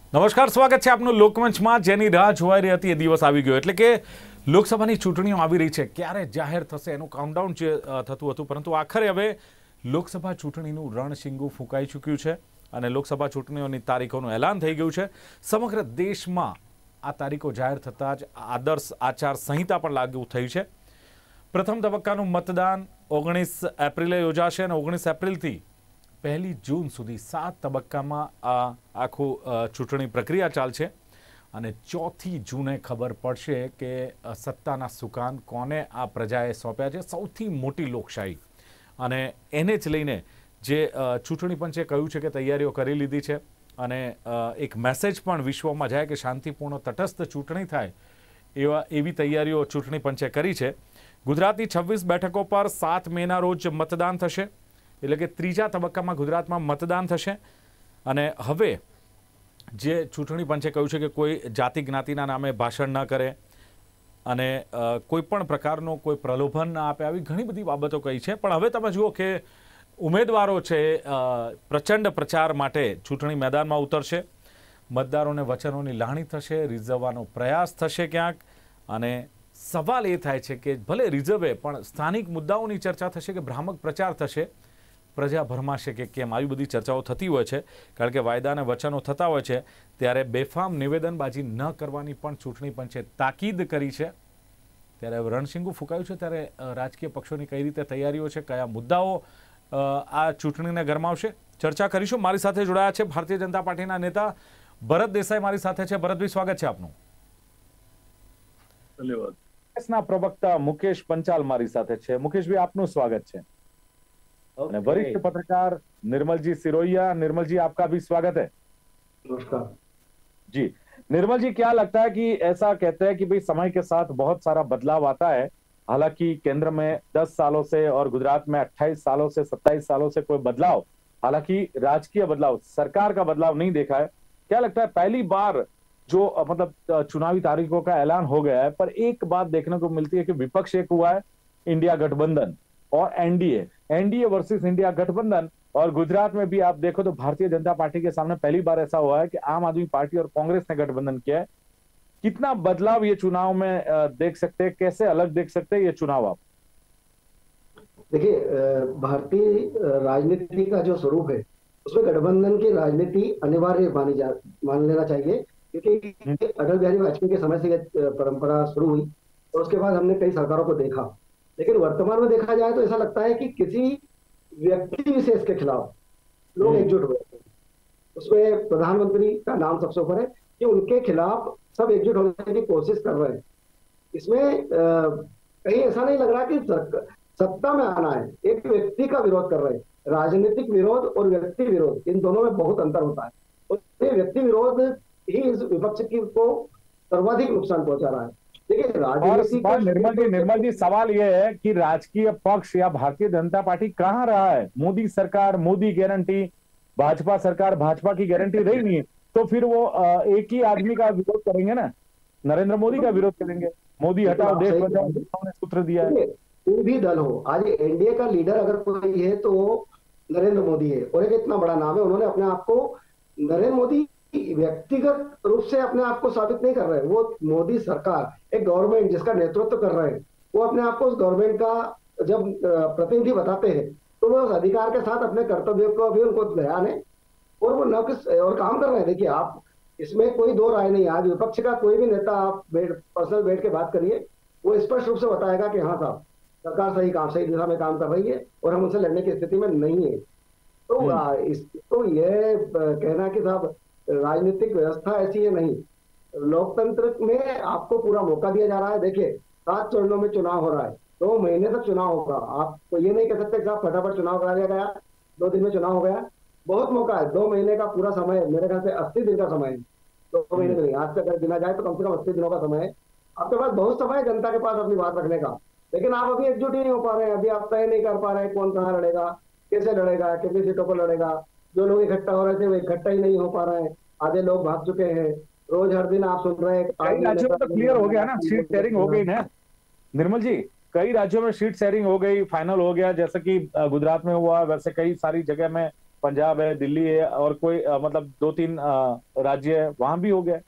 નમસ્કાર, સ્વાગત છે આપનું લોકમંચમાં. જેની રાહ જોવાઈ રહી હતી એ દિવસ આવી ગયો, એટલે કે લોકસભાની ચૂંટણીઓ આવી રહી છે. ક્યારે જાહેર થશે એનું કાઉન્ટડાઉન થતું હતું, પરંતુ આખરે હવે લોકસભા ચૂંટણીનું રણશીંગું ફૂંકાઈ ચૂક્યું છે અને લોકસભા ચૂંટણીઓની તારીખોનું એલાન થઈ ગયું છે. સમગ્ર દેશમાં આ તારીખો જાહેર થતાં જ આદર્શ આચાર સંહિતા પણ લાગુ થઈ છે. પ્રથમ તબક્કાનું મતદાન 19 એપ્રિલે યોજાશે અને 19 એપ્રિલથી 1 જૂન સુધી 7 તબક્કામાં આ આખું ચૂંટણી પ્રક્રિયા ચાલશે અને 4 જૂને ખબર પડશે કે સત્તાના સુકાન કોને આ પ્રજાએ સોંપ્યા છે. સૌથી મોટી લોકશાહી અને એને જ લઈને જે ચૂંટણી પંચે કહ્યું છે કે તૈયારીઓ કરી લીધી છે અને એક મેસેજ પણ વિશ્વમાં જાય કે શાંતિપૂર્ણ તટસ્થ ચૂંટણી થાય એવી તૈયારીઓ ચૂંટણી પંચે કરી છે. ગુજરાતની 26 બેઠકો પર 7 મેના રોજ મતદાન થશે, એટલે કે ત્રીજા તબક્કામાં ગુજરાતમાં મતદાન થશે. અને હવે જે ચૂંટણી પંચે કહ્યું છે કે કોઈ જાતિ જ્ઞાતિના નામે ભાષણ ન કરે અને કોઈ પણ પ્રકારનું કોઈ પ્રલોભન ના આપે, આવી ઘણી બધી બાબતો કહી છે. પણ હવે તમે જુઓ કે ઉમેદવારો છે પ્રચંડ પ્રચાર માટે ચૂંટણી મેદાનમાં ઉતરશે. મતદારોને વચનોની લાણી થશે, રીઝવવાનો પ્રયાસ થશે ક્યાંક. અને સવાલ એ થાય છે કે ભલે રીઝવે, પણ સ્થાનિક મુદ્દાઓની ચર્ચા થશે કે ભ્રામક પ્રચાર થશે, પ્રજા ભરમાશે કે કેમ, આવી બધી ચર્ચાઓ થતી હોય છે. કારણ કે વાયદા અને વચનો થતા હોય છે ત્યારે બેફામ નિવેદનબાજી ન કરવાની પણ ચૂંટણી પંચે તાકીદ કરી છે. ત્યારે રણશીંગું ફૂંકાયું છે. ત્યારે રાજકીય પક્ષોની કઈ રીતે તૈયારીઓ છે, કયા મુદ્દાઓ આ ચૂંટણીને ગરમાવશે, ચર્ચા કરીશું. મારી સાથે જોડાયા છે ભારતીય જનતા પાર્ટીના નેતા ભરત દેસાઈ મારી સાથે છે. ભરતભાઈ, સ્વાગત છે આપનું. ધન્યવાદ. કોંગ્રેસના પ્રવક્તા મુકેશ પંચાલ મારી સાથે છે. મુકેશભાઈ, આપનું સ્વાગત છે. અને वरिष्ठ पत्रकार निर्मल जी सिरोहिया. निर्मल जी, आपका भी स्वागत है. नमस्कार जी. निर्मल जी, क्या लगता है कि ऐसा कहते हैं कि भाई समय के साथ बहुत सारा बदलाव आता है. हालांकि केंद्र में 10 सालों से और गुजरात में 28 सालों से 27 सालों से कोई बदलाव, हालांकि राजकीय बदलाव, सरकार का बदलाव नहीं देखा है. क्या लगता है पहली बार जो मतलब चुनावी तारीखों का ऐलान हो गया है, पर एक बात देखने को मिलती है कि विपक्ष एक हुआ है, इंडिया गठबंधन और एनडीए वर्सेस इंडिया गठबंधन. और गुजरात में भी आप देखो तो भारतीय जनता पार्टी के सामने पहली बार ऐसा हुआ है कि आम आदमी पार्टी और कांग्रेस ने गठबंधन किया है. कितना बदलाव ये चुनाव में देख सकते हैं, कैसे अलग देख सकते हैं ये चुनाव आप? देखिए, भारतीय राजनीति का जो स्वरूप है उसमें गठबंधन की राजनीति अनिवार्य मान लेना चाहिए, क्योंकि अटल बिहारी वाजपेयी के समय से यह परंपरा शुरू हुई और उसके बाद हमने कई सरकारों को देखा. लेकिन वर्तमान में देखा जाए तो ऐसा लगता है कि किसी व्यक्ति विशेष के खिलाफ लोग एकजुट हुए हैं. उसमें प्रधानमंत्री का नाम सबसे ऊपर है कि उनके खिलाफ सब एकजुट होने की कोशिश कर रहे हैं. इसमें कहीं ऐसा नहीं लग रहा कि सत्ता में आना है, एक व्यक्ति का विरोध कर रहे हैं. राजनीतिक विरोध और व्यक्ति विरोध, इन दोनों में बहुत अंतर होता है. और ये व्यक्ति विरोध ही इस विपक्ष को सर्वाधिक नुकसान पहुंचा रहा है. और निर्मल जी, सवाल यह है कि राजकीय पक्ष या भारतीय जनता पार्टी कहाँ रहा है? मोदी सरकार, मोदी गारंटी, भाजपा सरकार, भाजपा की गारंटी रही नहीं है, तो फिर वो एक ही आदमी का विरोध करेंगे ना, नरेंद्र मोदी का विरोध करेंगे. मोदी हटाओ, देश बचाओ, उन्होंने सूत्र दिया है. कोई भी दल हो, आज एनडीए का लीडर अगर कोई है तो वो नरेंद्र मोदी है, और एक इतना बड़ा नाम है. उन्होंने अपने आप को, नरेंद्र मोदी व्यक्तिगत रूप से अपने आप को साबित नहीं कर रहे हैं, वो मोदी सरकार, एक गवर्नमेंट जिसका नेतृत्व कर रहे हैं, वो अपने आप को उस गवर्नमेंट का जब प्रतिनिधि बताते हैं तो वो उस अधिकार के साथ अपने कर्तव्य को भी उनको ध्यान है और वो न किस और काम कर रहे हैं. देखिए, आप इसमें कोई दो राय नहीं. आज विपक्ष का कोई भी नेता आप पर्सनल बैठ के बात करिए, वो स्पष्ट रूप से बताएगा कि हाँ साहब, सरकार सही दिशा में काम कर रही है और हम उनसे लड़ने की स्थिति में नहीं है. तो यह कहना कि साहब राजनीतिक व्यवस्था ऐसी है, नहीं. लोकतंत्र में आपको पूरा मौका दिया जा रहा है. देखिए, 7 चरणों में चुनाव हो रहा है, 2 महीने तक चुनाव होगा. आप तो ये नहीं कह सकते कि साहब फटाफट चुनाव करा दिया गया, 2 दिन में चुनाव हो गया. बहुत मौका है. 2 महीने का पूरा समय, मेरे ख्याल से 80 दिन का समय है. 2 महीने में नहीं, आज से अगर गिना जाए तो कम से कम 80 दिनों का समय है. आपके पास बहुत समय है जनता के पास अपनी बात रखने का, लेकिन आप अभी एकजुट ही नहीं हो पा रहे हैं. अभी आप तय नहीं कर पा रहे हैं कौन कहाँ लड़ेगा, कैसे लड़ेगा, कितनी सीटों पर लड़ेगा. जो लोग इकट्ठा हो रहे थे वो इकट्ठा ही नहीं हो पा रहे हैं. आधे लोग भाग चुके हैं. रोज हर दिन आप सुन रहे हैं. कई राज्यों में तो क्लियर हो गया ना, सीट शेयरिंग हो गई ना निर्मल जी. कई राज्यों में सीट शेयरिंग हो गई, फाइनल हो गया. जैसे कि गुजरात में हुआ, वैसे कई सारी जगह में पंजाब है, दिल्ली है और कोई मतलब 2-3 राज्य है, वहां भी हो गया।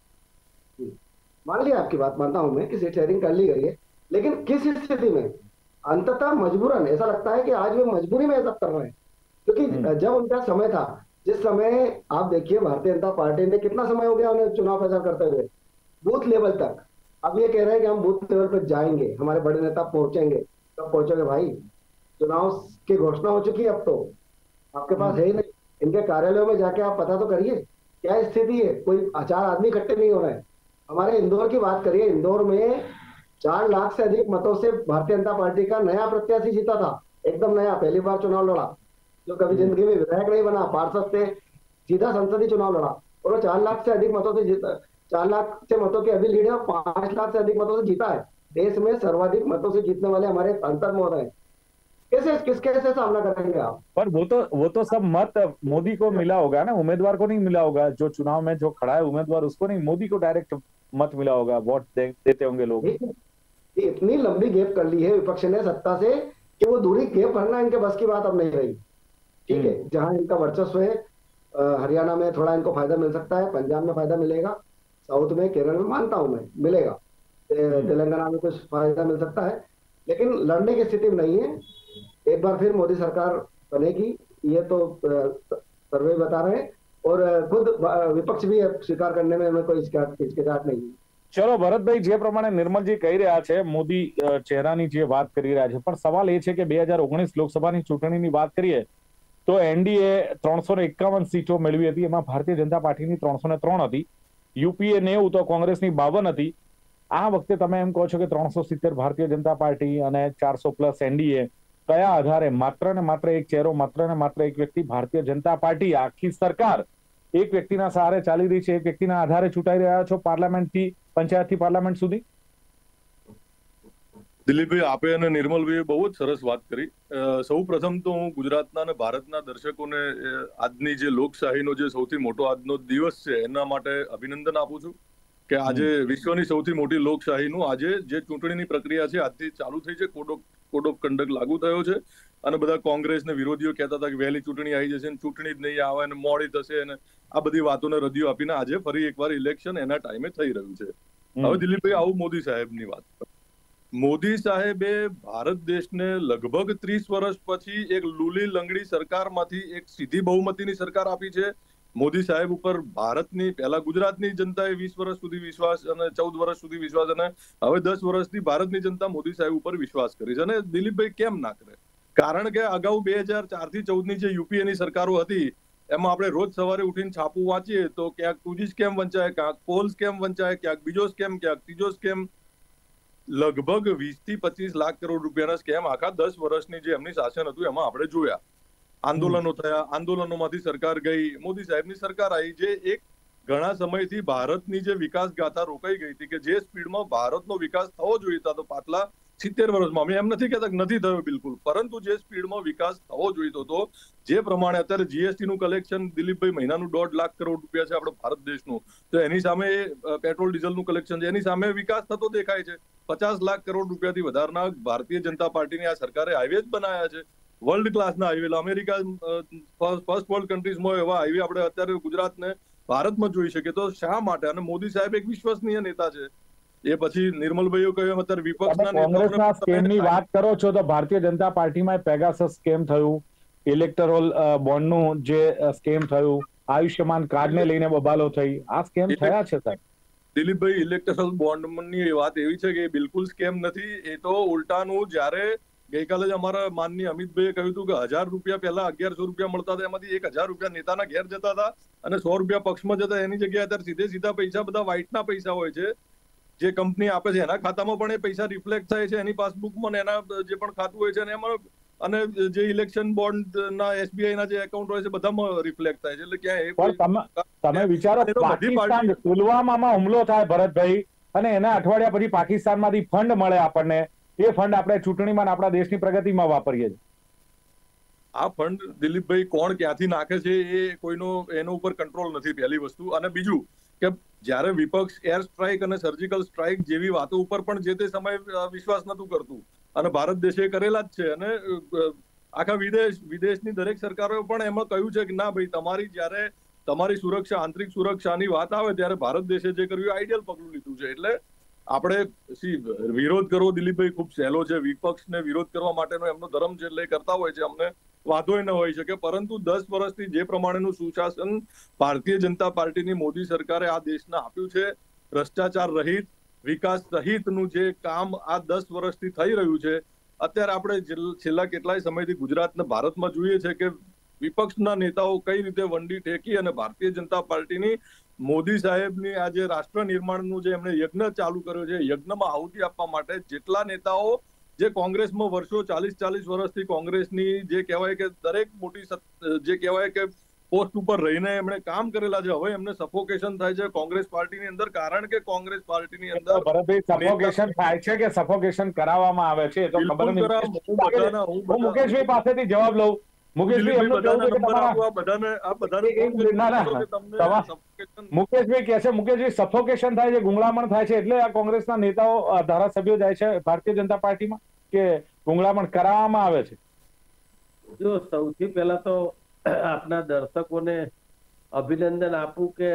मान लिया, आपकी बात मानता हूं मैं कि सीट शेयरिंग कर ली गई है, लेकिन किस स्थिति में? अंततः मजबूरन, ऐसा लगता है कि आज वे मजबूरी में ये सब कर रहे हैं, क्योंकि जब उनका समय था, जिस समय आप देखिए भारतीय जनता पार्टी ने कितना समय हो गया उन्हें चुनाव प्रचार करते हुए, बूथ लेवल तक। अब ये कह रहे हैं कि हम बूथ लेवल पर जाएंगे, हमारे बड़े नेता पहुंचेंगे। कब पहुंचोगे भाई? चुनाव की घोषणा हो चुकी है, अब तो आपके पास है ही नहीं। इनके कार्यालयों में जाके आप पता तो करिए क्या स्थिति है। कोई 4 आदमी इकट्ठे नहीं हो रहे हैं। हमारे इंदौर की बात करिए, इंदौर में 4 लाख से अधिक मतों से भारतीय जनता पार्टी का नया प्रत्याशी जीता था, एकदम नया, पहली बार चुनाव लड़ा, जो कभी जिंदगी में विधायक नहीं बना, पार्षद से सीधा संसदीय चुनाव लड़ा, और वो 4 लाख से अधिक मतों से जीता। 4 लाख से मतों की अभी लीड है, 5 लाख से अधिक मतों से जीता है। देश में सर्वाधिक मतों से जीतने वाले हमारे सांसद महोदय हैं। कैसे सामना करेंगे आप? पर वो तो सब मत मोदी को मिला होगा ना, उम्मीदवार को नहीं मिला होगा। जो चुनाव में जो खड़ा है उम्मीदवार, उसको नहीं, मोदी को डायरेक्ट मत मिला होगा, वोट देते होंगे लोग। इतनी लंबी गैप कर ली है विपक्ष ने सत्ता से कि वो दूरी गैप भरना इनके बस की बात अब नहीं रही। ठीक है, जहां इनका वर्चस्व है, हरियाणा में थोड़ा इनको फायदा मिल सकता है, पंजाब में फायदा मिलेगा, साउथ में, केरल में मानता हूं मैं मिलेगा, तेलंगाना में कुछ फायदा मिल सकता है, लेकिन लड़ने की स्थिति में नहीं है। एक बार फिर मोदी सरकार बनेगी, ये तो सर्वे बता रहे हैं, और खुद विपक्ष भी स्वीकार करने में हमें कोई हिचकिचाहट नहीं है। चलो भरतભાઈ, જે પ્રમાણે નિર્મલજી કહી રહ્યા છે, મોદી ચહેરાની જે વાત કરી રહ્યા છે, પણ સવાલ એ છે કે 2019 લોકસભાની ચૂંટણીની વાત કરીએ તો એનડીએ 351 સીટો મેળવી હતી, એમાં ભારતીય જનતા પાર્ટીની 303 હતી, યુપીએ 90 તો કોંગ્રેસની 52 હતી। આ વખતે તમે એમ કહો છો કે 370 ભારતીય જનતા પાર્ટી અને 400 પ્લસ એનડીએ, કયા આધારે? માત્ર ને માત્ર એક ચહેરો, માત્ર ને માત્ર એક વ્યક્તિ, ભારતીય જનતા પાર્ટી, આખી સરકાર એક વ્યક્તિના સહારે ચાલી રહી છે, એક વ્યક્તિના આધારે ચૂંટાઈ રહ્યા છો પાર્લામેન્ટથી પંચાયતથી પાર્લામેન્ટ સુધી? દિલીપભાઈ, આપે અને નિર્મલભાઈએ બહુ જ સરસ વાત કરી। સૌ પ્રથમ તો હું ગુજરાતના અને ભારતના દર્શકોને આજની જે લોકશાહીનો જે સૌથી મોટો આજનો દિવસ છે એના માટે અભિનંદન આપું છું કે આજે વિશ્વની સૌથી મોટી લોકશાહીનું આજે જે ચૂંટણીની પ્રક્રિયા છે આજથી ચાલુ થઈ છે। કોડ ઓફ કન્ડક્ટ લાગુ થયો છે અને બધા કોંગ્રેસ ને વિરોધીઓ કહેતા હતા કે વહેલી ચૂંટણી આવી જશે, ચૂંટણી જ નહીં આવે અને મોડી થશે, અને આ બધી વાતોને રદિયો આપીને આજે ફરી એકવાર ઇલેક્શન એના ટાઈમે થઈ રહ્યું છે। હવે દિલીપભાઈ, આવું મોદી સાહેબની વાત, મોદી સાહેબે ભારત દેશને લગભગ 30 વર્ષ પછી એક લૂલી લંગડી સરકારમાંથી એક સીધી બહુમતીની સરકાર આપી છે। મોદી સાહેબ ઉપર ભારતની, પહેલા ગુજરાતની જનતાએ 20 વર્ષ સુધી વિશ્વાસ અને 14 વર્ષ સુધી વિશ્વાસ, અને હવે 10 વર્ષથી ભારતની જનતા મોદી સાહેબ ઉપર વિશ્વાસ કરી છે। અને દિલીપભાઈ કેમ ના કરે? કારણ કે અગાઉ 2004 થી 14ની જે યુપીએની સરકારો હતી એમાં આપણે રોજ સવારે ઉઠીને છાપું વાંચીએ તો ક્યાંક 2G સ્કેમ વંચાય, ક્યાંક પોલ સ્કેમ વંચાય, ક્યાંક બીજો સ્કેમ, ક્યાંક ત્રીજો સ્કેમ। લગભગ 20 થી 25 લાખ કરોડ રૂપિયાના સ્કેમ આખા 10 વર્ષની જે એમની શાસન હતું એમાં આપણે જોયા। આંદોલનો થયા, આંદોલનોમાંથી સરકાર ગઈ, મોદી સાહેબની સરકાર આવી, જે એક ઘણા સમયથી ભારતની જે વિકાસ ગાથા રોકાઈ ગઈ હતી કે જે સ્પીડમાં ભારતનો વિકાસ થવો જોઈએ હતો પાછલા 70 વર્ષમાં, અમે એમ નથી કહેતા કે નથી થયો બિલકુલ, પરંતુ જે સ્પીડમાં વિકાસ થવો જોઈતો હતો, જે પ્રમાણે અત્યારે જીએસટી નું કલેક્શન દિલીપભાઈ મહિનાનું 1.5 લાખ કરોડ રૂપિયા છે આપણો ભારત દેશનું, તો એની સામે પેટ્રોલ ડીઝલનું કલેક્શન છે, એની સામે વિકાસ થતો દેખાય છે। 50 લાખ કરોડ રૂપિયાથી વધારના ભારતીય જનતા પાર્ટીની આ સરકારે હાઈવેજ બનાવ્યા છે, વર્લ્ડ ક્લાસના હાઈવે। અમેરિકા ફર્સ્ટ વર્લ્ડ કન્ટ્રીઝમાં એવા હાઈવે આપણે અત્યારે ગુજરાતને ભારતમાં જોઈ શકીએ। તો શા માટે? અને મોદી સાહેબ એક વિશ્વસનીય નેતા છે। એ પછી નિર્મલભાઈએ કહ્યું અત્યારે વિપક્ષના કોંગ્રેસના સ્કેમની વાત કરો છો તો ભારતીય જનતા પાર્ટીમાં પેગાસસ સ્કેમ થયું, ઇલેક્ટોરલ બોન્ડનું જે સ્કેમ થયું, આયુષ્યમાન કાર્ડને લઈને બબાલો થઈ, આ સ્કેમ થયા છે સાહેબ। દિલીપભાઈ, ઇલેક્ટોરલ બોન્ડની વાત એવી છે કે બિલકુલ સ્કેમ નથી, એ તો ઉલટાનું, જ્યારે ગઈકાલે જ અમારા માનનીય અમિતભાઈએ કહ્યું હતું કે 1000 રૂપિયા પહેલા 1100 રૂપિયા મળતા હતા, એમાંથી 1000 રૂપિયા નેતાના ઘેર જતા હતા અને 100 રૂપિયા પક્ષમાં જતા, એની જગ્યાએ અત્યારે સીધે સીધા પૈસા બધા વ્હાઇટના પૈસા હોય છે, જે કંપની આપે છે એના ખાતામાં પણ એ પૈસા રિફ્લેક્ટ થાય છે, એની પાસબુકમાં એના જે પણ ખાતું હોય છે એમાં, અને જે ઇલેક્શન બોન્ડના એસબીઆઈના જે એકાઉન્ટ હોય છે બધામાં રિફ્લેક્ટ થાય છે। એટલે ક્યાં તમે વિચારો, પાકિસ્તાન પુલવામામાં હુમલો થાય ભરતભાઈ, અને એના અઠવાડિયા પછી પાકિસ્તાનમાંથી ફંડ મળે આપણને, એ ફંડ આપણે ચૂંટણીમાં આપણા દેશની પ્રગતિમાં વાપરીએ છીએ। આ ફંડ દિલીપભાઈ કોણ ક્યાંથી નાખે છે એ કોઈનો એનો ઉપર કંટ્રોલ નથી, પહેલી વસ્તુ। અને બીજું કે જ્યારે વિપક્ષ એર સ્ટ્રાઇક અને સર્જિકલ સ્ટ્રાઇક જેવી વાતો ઉપર પણ જે તે સમયે વિશ્વાસ નતું કરતું, અને ભારત દેશે કરેલા જ છે, અને આખા વિદેશની દરેક સરકારોએ પણ એમાં કહ્યું છે કે ના ભાઈ, જ્યારે તમારી સુરક્ષા, આંતરિક સુરક્ષાની વાત આવે ત્યારે ભારત દેશે જે કર્યું આઈડિયલ પગલું લીધું છે. એટલે આપણે વિરોધ કરવો દિલીપભાઈ ખૂબ સહેલો છે. વિપક્ષને વિરોધ કરવા માટેનો એમનો ધર્મ છે એટલે કરતા હોય છે, અમને વાંધો ન હોઈ શકે. પરંતુ 10 વર્ષથી જે પ્રમાણેનું સુશાસન ભારતીય જનતા પાર્ટીની મોદી સરકારે આ દેશને આપ્યું છે, ભ્રષ્ટાચાર રહિત, વિકાસ સહિતનું જે કામ આ 10 વર્ષથી થઈ રહ્યું છે, અત્યારે આપણે છેલ્લા કેટલાય સમયથી ગુજરાતને ભારતમાં જોઈએ છે કે વિપક્ષના નેતાઓ કઈ રીતે વંડી ઠેકી અને ભારતીય જનતા પાર્ટીની મોદી સાહેબની આ જે રાષ્ટ્ર નિર્માણનું જે એમણે યજ્ઞ ચાલુ કર્યો છે, યજ્ઞમાં આહુતિ આપવા માટે જેટલા નેતાઓ જે કોંગ્રેસમાં વર્ષો 40 વર્ષથી કોંગ્રેસની જે કહેવાય કે દરેક મોટી જે કહેવાય કે પોસ્ટ ઉપર રહીને એમણે કામ કરેલા છે, હવે એમને સફોકેશન થાય છે કોંગ્રેસ પાર્ટીની અંદર. કારણ કે કોંગ્રેસ પાર્ટીની અંદર ભરતભાઈ સફોકેશન થાય છે કે સફોકેશન કરાવવામાં આવે છે તો ખબર નથી. હું મુકેશભાઈ પાસેથી જવાબ લઉં. મુકેશભાઈ કહે છે, મુકેશભાઈ સફોકેશન થાય છે, ગુંગળામણ થાય છે, એટલે આ કોંગ્રેસના નેતાઓ ધારાસભ્યો જાય છે ભારતીય જનતા પાર્ટીમાં કે ગુંગળામણ કરાવવામાં આવે છે? જો સૌથી પહેલા તો આપના દર્શકોને અભિનંદન આપું કે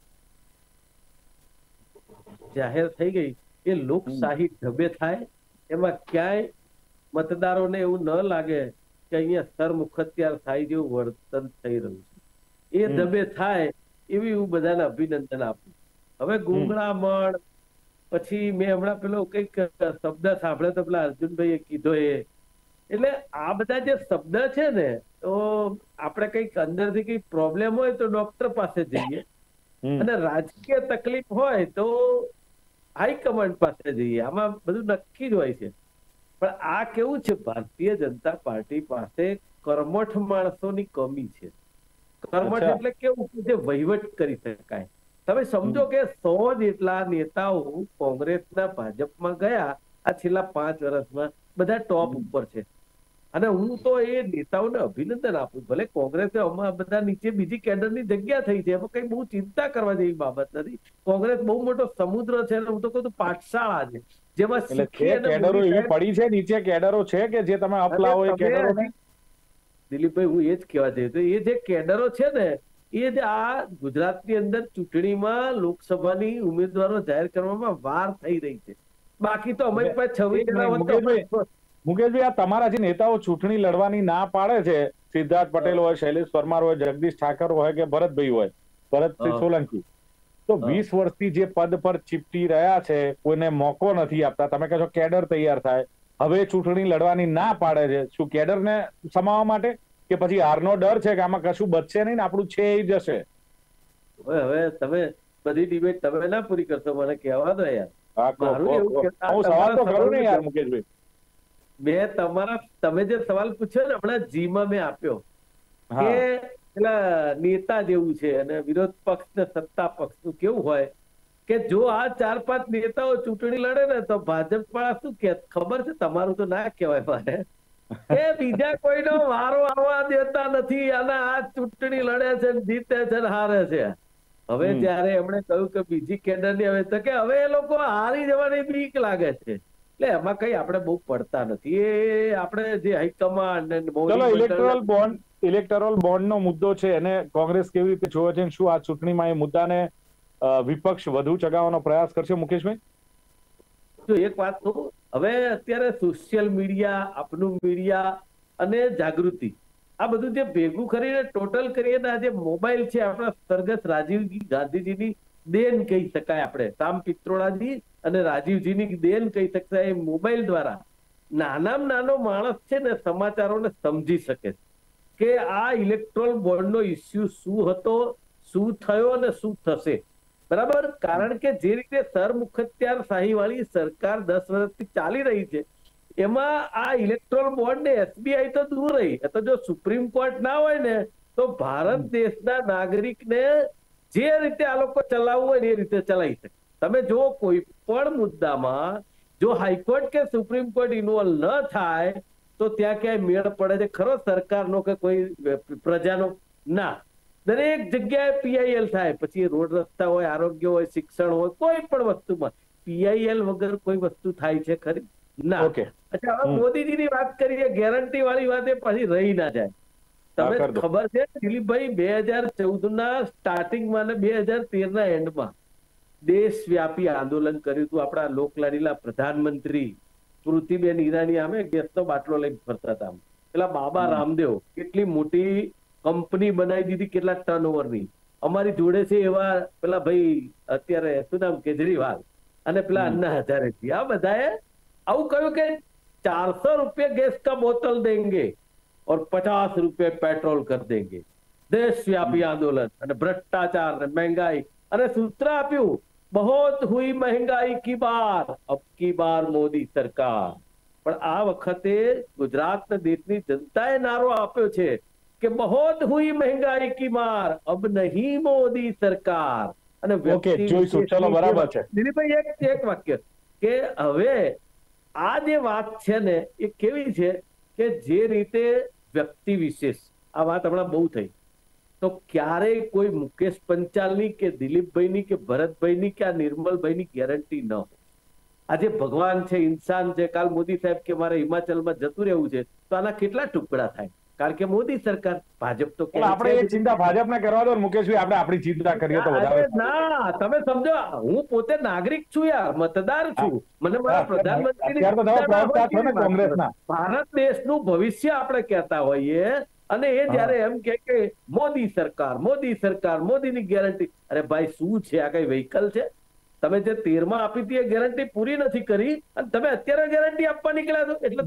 જાહેર થઈ ગઈ એ લોકશાહી ઢબે થાય, એમાં ક્યાંય મતદારોને એવું ન લાગે કે અહીંયા સરમુખત્યાર થાય જેવું વર્તન થઈ રહ્યું છે. એ ઢબે થાય એવી હું બધાને અભિનંદન આપું. હવે ગુંગળામણ પછી મેં હમણાં પેલો કઈક શબ્દ સાંભળ્યો તો પેલા અર્જુનભાઈએ કીધો એટલે આ બધા જે શબ્દ છે ને, તો આપણે કઈક અંદરથી કઈક પ્રોબ્લેમ હોય તો ડોક્ટર પાસે જઈએ, અને રાજકીય તકલીફ હોય તો હાઈકમાન્ડ પાસે જઈએ. આમાં બધું નક્કી જ હોય છે. પણ આ કેવું છે, ભારતીય જનતા પાર્ટી પાસે કર્મઠ માણસોની કમી છે. કર્મઠ એટલે કેવું કે જે વહીવટ કરી શકાય. તમે સમજો કે 100 જેટલા નેતાઓ કોંગ્રેસના ભાજપમાં ગયા આ છેલ્લા 5 વર્ષમાં, બધા ટોપ ઉપર છે. અને હું તો એ નેતાઓને અભિનંદન આપું. ભલે કોંગ્રેસે અમારા બધા નીચે બીજી કેડરની જગ્યા થઈ છે, એમાં કઈ બહુ ચિંતા કરવા જેવી બાબત નથી. કોંગ્રેસ બહુ મોટો સમુદ્ર છે, હું તો કહું પાઠશાળા છે જેમાં કેડરો એવી પડી છે, નીચે કેડરો છે કે જે તમે અપલાવો એ કેડરો. દિલીપભાઈ, હું એ જ કહેવા જઈ તો એ જે કેડરો છે ને, એ જ આ ગુજરાતની અંદર ચૂંટણીમાં લોકસભાની ઉમેદવારો જાહેર કરવામાં વાર થઈ રહી છે. બાકી તો અમારી પાસે 26 મુકેશભાઈ, આ તમારા જે નેતાઓ ચૂંટણી લડવાની ના પાડે છે, સિદ્ધાર્થ પટેલ હોય, શૈલેષ પરમાર હોય, જગદીશ ઠાકર હોય કે ભરતભાઈ હોય, ભરતસિંહ સોલંકી, તો 20 વર્ષથી જે પદ પર ચીપટી રહ્યા છે, કોઈને મોકો નથી આપતા. તમે કહો છો કેડર તૈયાર થાય, હવે ચૂંટણી લડવાની ના પાડે છે, શું કેડરને સમાવવા માટે કે પછી હારનો ડર છે કે આમાં કશું બચશે નહીં ને આપણું છે એ જશે? હવે તમે બધી ડિબેટ તમે ના પૂરી કરશો, મને કહેવા દો યાર. હું સવાલ તો કરું ને યાર મુકેશભાઈ. મેં તમે જે સવાલ પૂછ્યો ને હમણાં જીમાં મેં આપ્યો કે પેલા નેતા જેવું છે અને વિરોધ પક્ષ ને સત્તા પક્ષ નું કેવું હોય કે જો આ 4-5 નેતાઓ ચૂંટણી લડે ને તો ભાજપ વાળા શું કે ખબર છે, તમારું તો ના કહેવાય મારે, એ બીજા કોઈનો વારો આવવા દેતા નથી અને આ ચૂંટણી લડે છે, જીતે છે, હારે છે. હવે જયારે એમણે કહ્યું કે બીજી કેડરની હવે તો કે હવે એ લોકો હારી જવાની બીક લાગે છે, એટલે એમાં કઈ આપણે બહુ પડતા નથી. એ આપણે જે હાઈકમાન્ડ ઇલેક્ટોરલ બોન્ડ નો મુદ્દો છે એને કોંગ્રેસ કેવી રીતે જોવે છે, શું આ ચૂંટણીમાં એ મુદ્દાને વિપક્ષ વધુ ચગાવવાનો પ્રયાસ કરશે? મુકેશભાઈ, જો એક વાત કહું, હવે અત્યારે સોશિયલ મીડિયા, આપનું મીડિયા અને જાગૃતિ આ બધું જે ભેગું કરીને ટોટલ કરીએ ને, આ જે મોબાઈલ છે આપણા સરગત રાજીવ ગાંધીજીની દેન કહી શકાય, આપણે રામ પિત્રોડાજી અને રાજીવજીની દેન કહી શકાય. મોબાઈલ દ્વારા નાનામાં નાનો માણસ છે ને સમાચારોને સમજી શકે કે આ ઇલેક્ટ્રોલ બોન્ડનો ઇસ્યુ શું હતો, શું થયો અને શું થશે. બરાબર? કારણ કે જે રીતે સરમુખત્યાર શાહી વાળી સરકાર 10 વર્ષથી ચાલી રહી છે, એમાં આ ઇલેક્ટ્રોલ બોન્ડ ને SBI તો દૂર રહી, તો જો સુપ્રીમ કોર્ટ ના હોય ને તો ભારત દેશના નાગરિકને જે રીતે આ લોકો ચલાવવું હોય એ રીતે ચલાવી શકે. તમે જો કોઈ પણ મુદ્દામાં જો હાઈકોર્ટ કે સુપ્રીમ કોર્ટ ઇન્વોલ્વ ન થાય તો ત્યાં ક્યાંય મેળ પડે છે ખરો સરકારનો કે કોઈ પ્રજાનો? ના. દરેક જગ્યાએ PIL થાય. પછી રોડ રસ્તા હોય, આરોગ્ય હોય, શિક્ષણ હોય, કોઈ પણ વસ્તુમાં PIL વગર કોઈ વસ્તુ થાય છે ખરી? ના. ઓકે. અચ્છા, હવે મોદીજીની વાત કરીએ, ગેરંટી વાળી વાત એ પછી રહી ના જાય. તમે કર દો. ખબર છે દિલીપભાઈ, 2014 સ્ટાર્ટિંગમાં ને 2013 એન્ડમાં દેશવ્યાપી આંદોલન કર્યું હતું. આપણા લોકલાડીલા પ્રધાનમંત્રી સ્મૃતિબેન ઈરાની આમે ગેસનો બાટલો લઈને ફરતા હતા. પેલા બાબા રામદેવ કેટલી મોટી કંપની બનાવી દીધી, કેટલા ટર્નઓવરની. અમારી જોડે છે એવા પેલા ભાઈ અત્યારે શું નામ, કેજરીવાલ અને પેલા અન્ના હજારેજી, આ બધાએ આવું કહ્યું કે 400 रुपये गैस का बोतल देंगे और 50 रुपये पेट्रोल कर देंगे. देशव्यापी आंदोलन અને ભ્રષ્ટાચાર ને મહેંગાઈ, અને સૂત્ર આપ્યું, બહોત હુઈ મહેંગાઈ કી બાર, અબ કી બાર મોદી સરકાર. પણ આ વખતે ગુજરાતના દેશની જનતાએ નારો આપ્યો છે કે બહોત હુઈ મહેંગાઈ કી માર, અબ નહીં મોદી સરકાર. અને ઓકે, જોઈશું. ચલો, બરાબર છે દિલીપભાઈ, એક વાક્ય કે હવે આ જે વાત છે ને એ કેવી છે કે જે રીતે વ્યક્તિ વિશેષ, આ વાત હમણાં બહુ થઈ, તો ક્યારેય કોઈ મુકેશ પંચાલની કે દિલીપભાઈની કે ભરતભાઈની કે આ નિર્મલભાઈની ગેરંટી ન હોય. આજે ભગવાન છે, ઇન્સાન છે. કાલ મોદી સાહેબ કે મારે હિમાચલમાં જતું રહેવું છે, તો આના કેટલા ટુકડા થાય? કારણ કે મોદી સરકાર, ભાજપ તો આપણે એ ચિંતા ભાજપને કરવા દો, મુકેશભાઈ, આપણે આપણી ચિંતા કરીએ તો વધારે. ના, તમે સમજો, હું પોતે નાગરિક છું યાર, મતદાર છું. મને મારા પ્રધાનમંત્રી, ભારત દેશનું ભવિષ્ય આપણે કહેતા હોઈએ, અને એ જયારે એમ કે મોદી સરકાર, મોદી સરકાર, મોદીની ગેરંટી. અરે ભાઈ, શું છે આ? કઈ વ્હીકલ છે? તમે જે 13 આપી હતી એ ગેરંટી પૂરી નથી કરી, અને તમે અત્યારે ગેરંટી આપવા નીકળ્યા છો. એટલે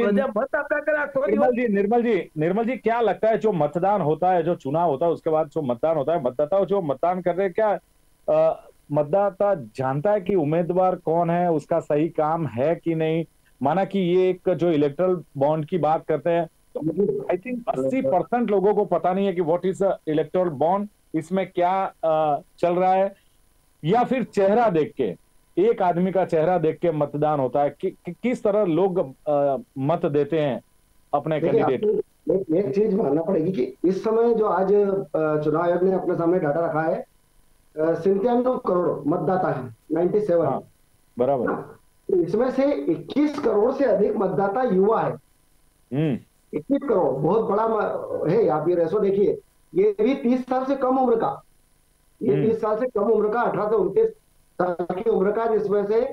निर्मल जी, क्या लगता है जो मतदान होता है, जो चुनाव होता है, उसके बाद जो मतदान होता है, मतदाता जो मतदान कर रहे हैं, क्या मतदाता जानता है कि उम्मीदवार कौन है, उसका सही काम है कि नहीं? माना कि ये एक जो इलेक्ट्रल बॉन्ड की बात करते हैं, तो आई थिंक 80% लोगों को पता नहीं है कि व्हाट इज इलेक्ट्रल बॉन्ड, इसमें क्या चल रहा है, या फिर चेहरा देख के, एक आदमी का चेहरा देख के मतदान होता है किस तरह लोग मत देते हैं अपने कैंडिडेट? एक चीज मानना पड़ेगी कि इस समय जो आज चुनाव आयोग ने अपने सामने डाटा रखा है, 97 करोड़ मतदाता है, 97। हाँ, बराबर। तो इसमें से 21 करोड़ से अधिक मतदाता युवा है। 21 करोड़ बहुत बड़ा है। आप ये रेशो देखिए, ये भी 30 साल से कम उम्र का, ये 30 साल से कम उम्र का, 18 से 29 साल की उम्र का, जिसमें से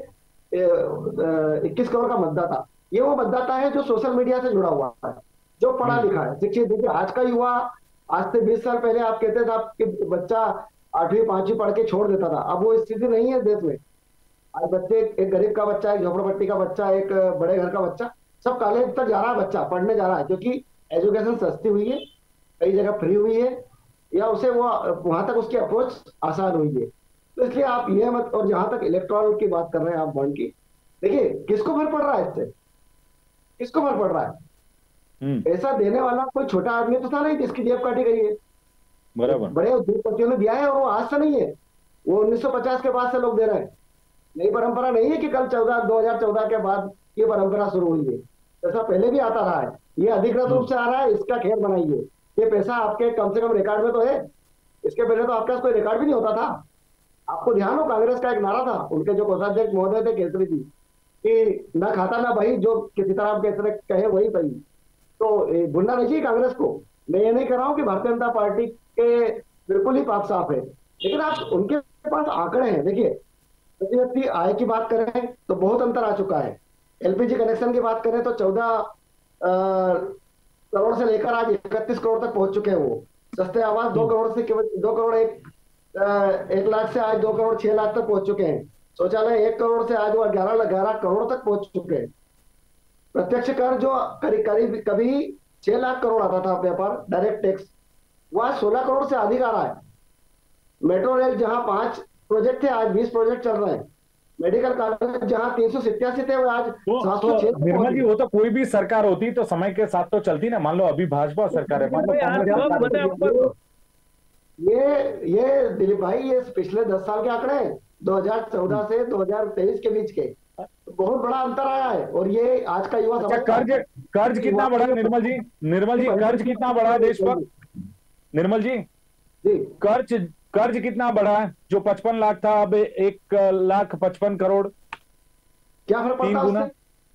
21 करोड़ का मतदाता, ये वो मतदाता है जो सोशल मीडिया से जुड़ा हुआ है, जो पढ़ा लिखा है, शिक्षित। देखिए आज का युवा, आज से 20 साल पहले आप कहते थे आपके बच्चा 8वीं 5वीं पढ़ के छोड़ देता था, अब वो स्थिति नहीं है देश में। आज बच्चे, एक गरीब का बच्चा, एक झोपड़पट्टी का बच्चा, एक बड़े घर का बच्चा, सब कॉलेज तक जा रहा है, बच्चा पढ़ने जा रहा है, क्योंकि एजुकेशन सस्ती हुई है, कई जगह फ्री हुई है, या उसे वो वहां तक उसकी अप्रोच आसान हुई है। तो इसलिए आप ये मत, और जहां तक इलेक्ट्रॉल की बात कर रहे हैं आप बॉन्ड की, देखिए किसको फर्क पड़ रहा है इससे, किसको फर्क पड़ रहा है? पैसा देने वाला कोई छोटा आदमी तो था नहीं जिसकी जेब काटी गई है, बराबर। बड़े उद्योगपतियों ने दिया है, और वो आज से नहीं है, वो 1950 के बाद से लोग दे रहे हैं। नई परंपरा नहीं है कि कल 2014 के बाद ये परंपरा शुरू हुई है, पैसा पहले भी आता रहा है, ये अधिकृत रूप से आ रहा है, इसका खेल बनाइए। ये पैसा आपके कम से कम रिकॉर्ड में तो है, इसके पहले तो आपके पास कोई रिकॉर्ड भी नहीं होता था। आपको ध्यान हो, कांग्रेस का एक नारा था, उनके जो कोषाध्यक्ष महोदय थे केसरी जी, कि ना खाता ना बही, जो सीताराम केसरी कहे वही सही। तो भूलना नहीं चाहिए कांग्रेस को। मैं ये नहीं कर रहा हूँ कि भारतीय जनता पार्टी के बिल्कुल ही पाप साफ है, लेकिन आप उनके पास आंकड़े हैं। देखिए, प्रति व्यक्ति आय की बात करें तो बहुत अंतर आ चुका है। एलपीजी कनेक्शन की बात करें तो 14 करोड़ से लेकर आज 31 करोड़ तक पहुंच चुके हैं वो। सस्ते आवास 2 करोड़ से केवल 2 करोड़ 1 लाख से आज 2 करोड़ 6 लाख तक पहुंच चुके हैं। शौचालय 1 करोड़ से आज वो 11 करोड़ तक पहुंच चुके हैं। प्रत्यक्ष कर जो करीब कभी 6 लाख करोड़ आता था व्यापार डायरेक्ट टैक्स, वो आज 16 करोड़ से अधिक आ रहा है। मेट्रो रेल जहां 5 प्रोजेक्ट थे, आज 20 प्रोजेक्ट चल रहे हैं। मेडिकल कॉलेज जहां 387 थे, वो आज 706। निर्मल जी, वो तो कोई भी सरकार होती तो समय के साथ तो चलती ना। मान लो अभी भाजपा सरकार है, मान लो ये दिलीप भाई, ये पिछले 10 साल के आंकड़े हैं, 2014 से 2023 के बीच के, बहुत बड़ा अंतर आया है। और ये आज का युवा कर्ज कितना बढ़ा है निर्मल जी? निर्मल जी, कर्ज कितना बढ़ा है देश पर? निर्मल जी, कर्ज कितना बढ़ा है? जो 55 लाख था अब 1,55,00,000 करोड़, क्या फर्क पड़ता है?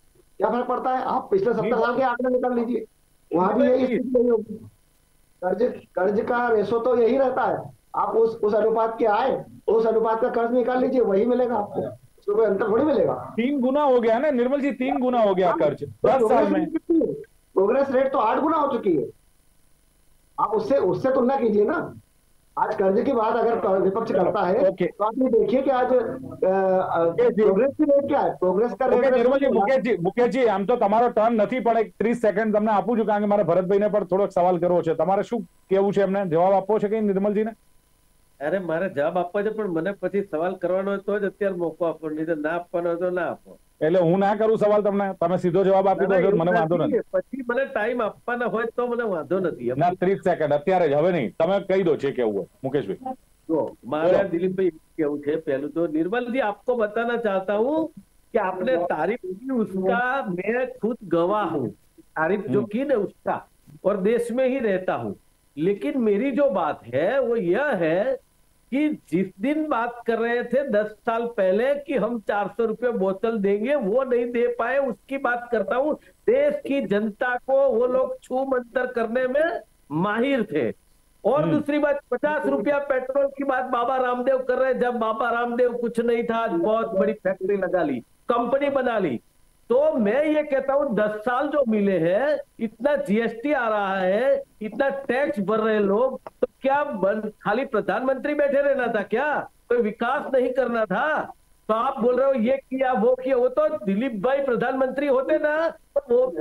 क्या फर्क पड़ता है? आप पिछले 70 साल के आंकड़े निकाल लीजिए, वहां भी यही स्थिति नहीं होगी। कर्ज का रेशो तो यही रहता है। आप उस अनुपात के आए, उस अनुपात का कर्ज निकाल लीजिए, वही मिलेगा आपको, उसमें कोई अंतर थोड़ी मिलेगा। 3 गुना हो गया ना निर्मल जी, 3 गुना हो गया कर्ज 10 साल में। प्रोग्रेस रेट तो 8 गुना हो चुकी है। आप उससे तुलना कीजिए ना। आज कर्ज की बात अगर विपक्ष करता है तो आप ये देखिए कि आज प्रोग्रेस की रेट क्या है, प्रोग्रेस का रेट। निर्मलજી મુકેશજી આમ તો તમારો ટર્ન નથી પણ 30 સેકન્ડ તમને આપું છું, કારણ કે મારે ભરતભાઈને પણ થોડોક સવાલ કરવો છે. તમારે શું કેવું છે, એમને જવાબ આપવો છે કે નિર્મલજીને? અરે મારે જવાબ આપવો છે, પણ મને પછી સવાલ કરવાનો હોય તો જ અત્યારે મોકો આપો, નહીં તો ના આપવાનો હોય તો ના આપો. એટલે હું ના કરું સવાલ, તમને તમે સીધો જવાબ આપી દો, મને વાંધો નથી. પછી મને ટાઈમ આપવાનો હોય તો મને વાંધો નથી. ના 30 સેકન્ડ અત્યારે જ, હવે નહીં, તમે કહી દો છે કેવું હોય મુકેશભાઈ. तो मारा दिलीप भाई केवु छे, पहलू तो निर्मल जी आपको बताना चाहता हूँ कि आपने तारीफ की, उसका मैं खुद गवाह हूँ, तारीफ जो की ना उसका, और देश में ही रहता हूँ. लेकिन मेरी जो बात है वो यह है कि जिस दिन बात कर रहे थे 10 साल पहले कि हम 400 रुपये बोतल देंगे, वो नहीं दे पाए, उसकी बात करता हूँ. देश की जनता को वो लोग छू मंतर करने में माहिर थे. और दूसरी बात, 50 रुपया पेट्रोल की बात बाबा रामदेव कर रहे हैं. जब बाबा रामदेव कुछ नहीं था, बहुत बड़ी फैक्ट्री लगा ली, कंपनी बना ली. तो मैं ये कहता हूं 10 साल जो मिले हैं, इतना जीएसटी आ रहा है, इतना टैक्स भर रहे लोग, तो क्या खाली प्रधानमंत्री बैठे रहना था क्या? कोई विकास नहीं करना था? तो आप बोल रहे हो ये किया वो किया, वो तो दिलीप भाई प्रधानमंत्री होते ना, तो वो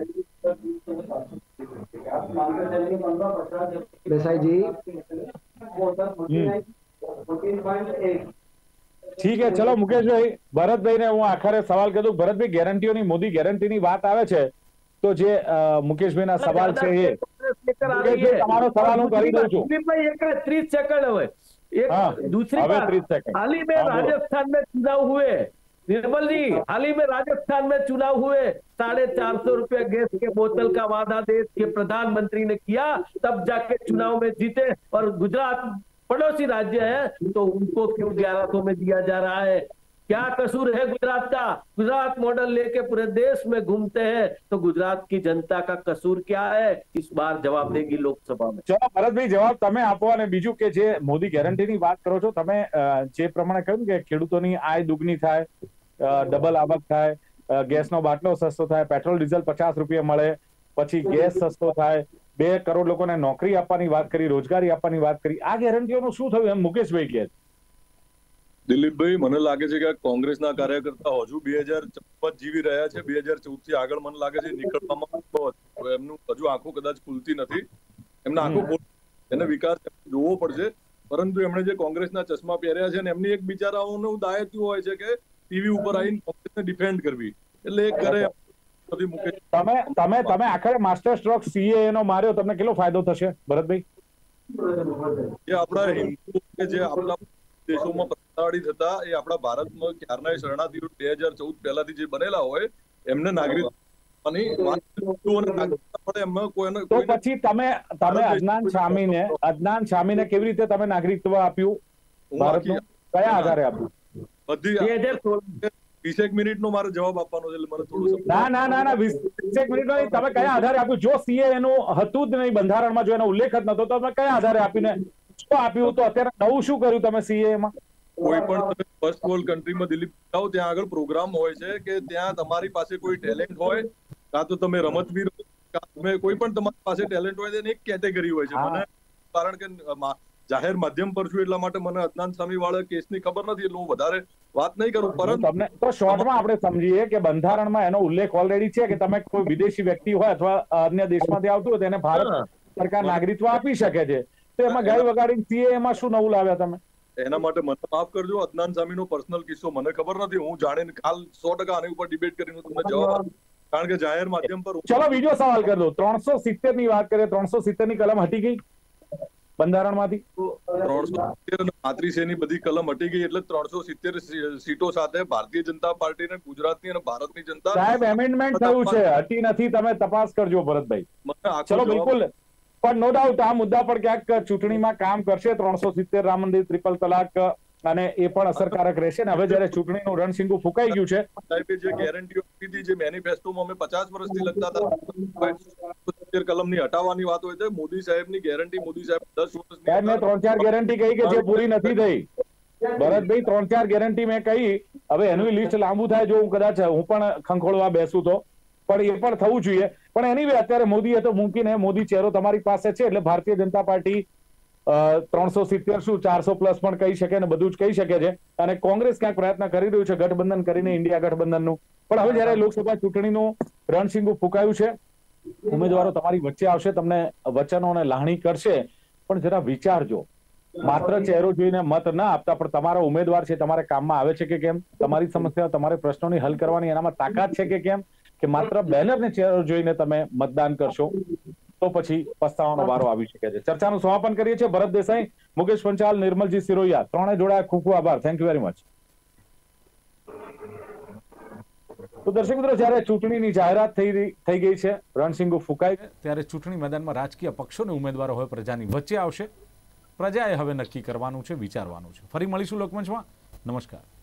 देसाई जी ठीक है. चलो मुकेशભાઈ, ભરતભાઈને હું આખરે સવાલ કરું. ભરતભાઈ, ગેરંટીઓની, મોદી ગેરંટીની વાત આવે છે તો જે મુકેશભાઈના સવાલ છે એ તમારો સવાલ હું કરી દઉં છું. 30 सेकंड હવે एक दूसरी बात, हाल ही में राजस्थान में चुनाव हुए, निर्मल जी, हाल ही में राजस्थान में चुनाव हुए, 450 रुपए गैस के बोतल का वादा देश के प्रधानमंत्री ने किया, तब जाके चुनाव में जीते. और गुजरात पड़ोसी राज्य है तो उनको क्यों 1100 में दिया जा रहा है? क्या कसूर है गुजरात का? गुजरात मॉडल लेके पूरे देश में घूमते हैं, तो गुजरात की जनता का कसूर क्या है? इस बार जवाब देगी लोकसभा में. ચલો ભરતભાઈ, જવાબ તમે આપો. અને બીજું કે જે મોદી ગેરંટીની વાત કરો છો તમે, જે પ્રમાણે કહ્યું કે ખેડૂતોની આય દુગની થાય, ડબલ આવક થાય, ગેસનો બાટલો સસ્તો થાય, પેટ્રોલ ડીઝલ 50 રૂપિયા મળે, પછી ગેસ સસ્તો થાય, 2 કરોડ લોકોને નોકરી આપવાની વાત કરી, રોજગારી આપવાની વાત કરી, આ ગેરંટીઓનું શું થયું એમ મુકેશભાઈ કહે છે? દિલીપભાઈ, મને લાગે છે કે કોંગ્રેસના કાર્યકર્તા હજુ 2014 જીવી રહ્યા છે. 2014 થી આગળ મને લાગે છે નીકળવામાં એમનું હજુ આંખો કદાચ ખુલતી નથી. એમના આંખો એને વિકાસ જોવો પડશે. પરંતુ એમણે જે કોંગ્રેસના ચશ્મા પહેર્યા છે ને, એમની એક બિચારાઓનું દાયિત્વ હોય છે કે ટીવી ઉપર આવીને કોંગ્રેસને ડિફેન્ડ કરવી, એટલે એ કરે. તમે આખરે માસ્ટર સ્ટ્રોક સીએએ નો માર્યો, તમને કેટલો ફાયદો થશે ભરતભાઈ? જે આપણા હિન્દુ કે જે આપણા દેશોમાં પ્રતાડિત હતા, એ આપણા ભારતમાં ક્યારના શરણાર્થીઓ 2014 પહેલાથી જે બનેલા હોય એમને નાગરિક તો પછી તમે અદનાન શામીને કેવી રીતે તમે નાગરિકત્વ આપ્યું ભારતનું? કયા આધારે આપ્યું? બધી 20 મિનિટનો મારે જવાબ આપવાનો છે, એટલે મને થોડું ના 20 મિનિટનો નહીં. તમે કયા આધારે આપ્યું? જો સીએ એનું હતું જ નહીં બંધારણમાં, જો એનો ઉલ્લેખ જ નતો, તો તમે કયા આધારે આપીને શું આપ્યું? તો અત્યારે નવું શું કર્યું તમે સીએ માં? કોઈ પણ તમે ફર્સ્ટ વર્લ્ડ કન્ટ્રીમાં દિલીપ જાઓ, ત્યાં આગળ પ્રોગ્રામ હોય છે કે ત્યાં તમારી પાસે કોઈ ટેલેન્ટ હોય, કાં તો તમે રમતવીર હો, કાં તમે કોઈ પણ તમારી પાસે ટેલેન્ટ હોય, તેની એક કેટેગરી હોય છે. મને કારણ કે જાહેર માધ્યમ પર છું એટલા માટે મને અદનાન સામી વાળા કેસની ખબર નથી, એટલે હું વધારે વાત નહીં કરું. પરંતુ તમને તો શોર્ટમાં આપણે સમજીએ કે બંધારણમાં એનો ઉલ્લેખ ઓલરેડી છે કે તમે કોઈ વિદેશી વ્યક્તિ હોય અથવા અન્ય દેશમાંથી આવતું હોય તેને ભારત સરકાર નાગરિકત્વ આપી શકે છે. તો એમાં ગાય વગાડીને સીએ એમાં શું નવું લાવ્યા તમે? એના માટે મને માફ કરજો, અદનાન સામીનો પર્સનલ કિસ્સો મને ખબર નથી. હું જાણીને કાલ 100% આની ઉપર ડિબેટ કરીને તમને જવાબ આપું, કારણ કે જાહેર માધ્યમ પર. ચલો બીજો સવાલ કરી દો. 370 ની વાત કરીએ. 370 ની કલમ હટી ગઈ બંધારણમાંથી. 335 ની બધી કલમ હટી ગઈ, એટલે 370 સીટો સાથે ભારતીય જનતા પાર્ટી ને ગુજરાતની અને ભારતની જનતા. સાહેબ, એમેન્ડમેન્ટ થયું છે, હટી નથી. તમે તપાસ કરજો ભરતભાઈ. ચલો બિલકુલ, પણ નો ડાઉટ આ મુદ્દા પર ક્યાંક ચૂંટણીમાં કામ કરશે. 370 રામ મંદિર, ટ્રિપલ તલાક, અને એ પણ અસરકારક રહેશે. ને હવે જયારે ચૂંટણીનું રણશીંગું ફૂંકાઈ ગયું છે, સાહેબે જે ગેરંટીઓ આપી હતી, જે મેનિફેસ્ટોમાં અમે 50 વર્ષથી લખતા હતા, કલમની હટાવવાની વાત હોય છે. મોદી સાહેબની ગેરંટી, મોદી સાહેબ 10 વર્ષની, સાહેબ મેં 3-4 ગેરંટી કહી કે જે પૂરી નથી થઈ. ભરતભાઈ 3-4 ગેરંટી મેં કહી. હવે એનું લિસ્ટ લાંબુ થાય, જો હું કદાચ હું પણ ખંખોળવા બેસું તો, પણ એ પણ થવું જોઈએ. પણ એની અત્યારે મોદીએ તો મૂકીને, મોદી ચહેરો તમારી પાસે છે એટલે ભારતીય જનતા પાર્ટી 370 શું 400 પ્લસ પણ કહી શકે ને બધું જ કહી શકે છે. અને કોંગ્રેસ ક્યાંક પ્રયત્ન કરી રહ્યું છે ગઠબંધન કરીને, ઇન્ડિયા ગઠબંધનનું. પણ હવે જયારે લોકસભા ચૂંટણીનું રણશીંગું ફૂંકાયું છે, ઉમેદવારો તમારી વચ્ચે આવશે, તમને વચનો અને લાહણી કરશે, પણ જરા વિચારજો. માત્ર ચહેરો જોઈને મત ના આપતા, પણ તમારો ઉમેદવાર છે, તમારે કામમાં આવે છે કે કેમ, તમારી સમસ્યા, તમારે પ્રશ્નોની હલ કરવાની એનામાં તાકાત છે કે કેમ, કે માત્ર બેનરને ચહેરો જોઈને તમે મતદાન કરશો, તો પછી પસ્તાવાનો વારો આવી શકે છે. ચર્ચાનું સમાપન કરીએ છીએ. ભરત દેસાઈ, મુકેશ પંચાલ, નિર્મલજી સિરોયા ત્રણે જોડાયા. ખૂબ ખૂબ આભાર. Thank you very much. તો દર્શક મિત્રો, જયારે ચૂંટણીની જાહેરાત થઈ ગઈ છે, રણશીંગું ફૂંકાય, ત્યારે ચૂંટણી મેદાનમાં રાજકીય પક્ષોને ઉમેદવારો હવે પ્રજાની વચ્ચે આવશે. પ્રજાએ હવે નક્કી કરવાનું છે, વિચારવાનું છે. ફરી મળીશું લોકમંચમાં. નમસ્કાર.